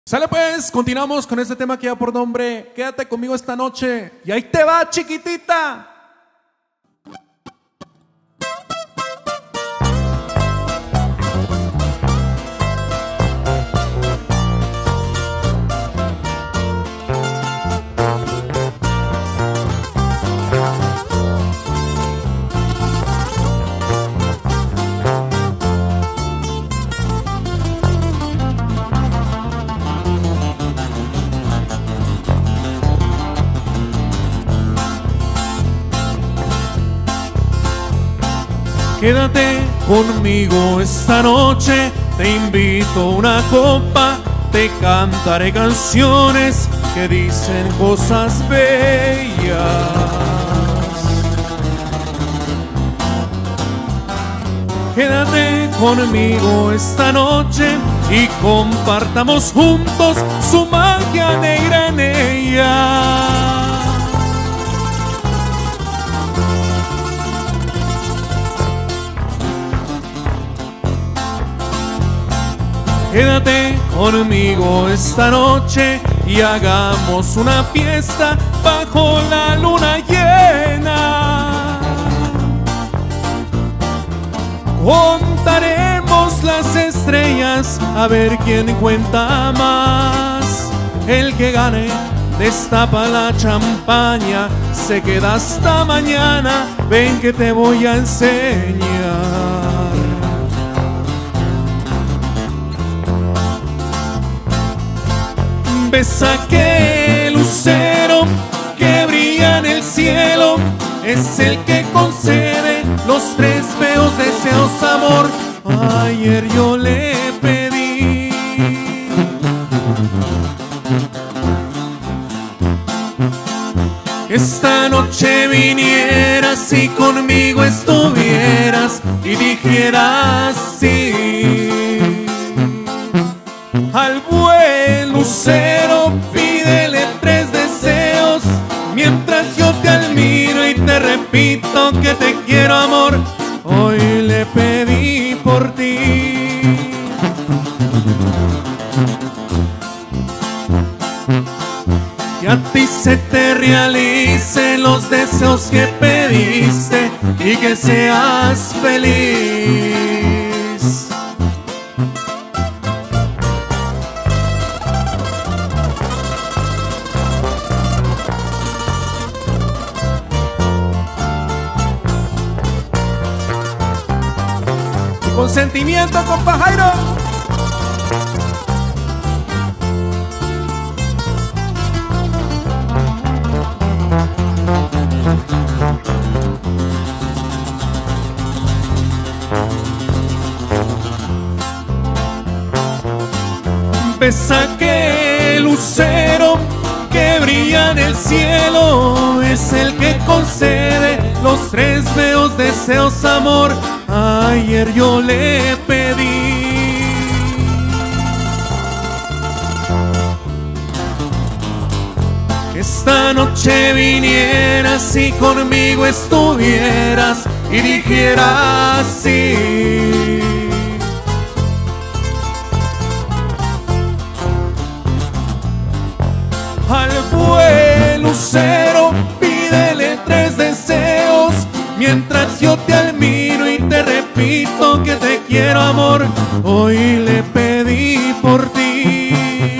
Sale pues, continuamos con este tema que lleva por nombre Quédate conmigo esta noche. Y ahí te va, chiquitita. Quédate conmigo esta noche, te invito a una copa, te cantaré canciones que dicen cosas bellas. Quédate conmigo esta noche y compartamos juntos su magia negra en ella. Quédate conmigo esta noche y hagamos una fiesta bajo la luna llena. Contaremos las estrellas a ver quién cuenta más. El que gane destapa la champaña, se queda hasta mañana. Ven que te voy a enseñar. Ves aquel lucero que brilla en el cielo, es el que concede los tres feos deseos, amor. Ayer yo le pedí que esta noche vinieras y conmigo estuvieras y dijeras sí. Al buen lucero pídele tres deseos, mientras yo te admiro y te repito que te quiero, amor. Hoy le pedí por ti. Que a ti se te realicen los deseos que pediste y que seas feliz. Con sentimiento, compa Jairo. Ves aquel lucero que brilla en el cielo, es el que concede los tres feos deseos, amor. Ayer yo le pedí que esta noche vinieras y conmigo estuvieras y dijeras sí. Al buen lucero pídele tres deseos, mientras yo te admiro y te repito que te quiero, amor. Hoy le pedí por ti.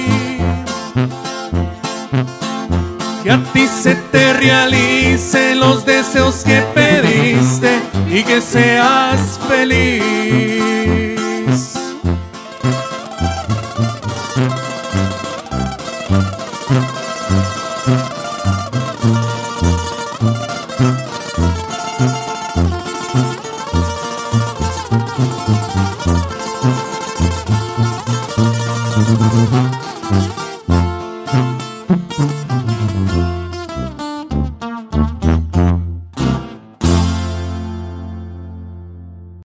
Que a ti se te realicen los deseos que pediste y que seas feliz.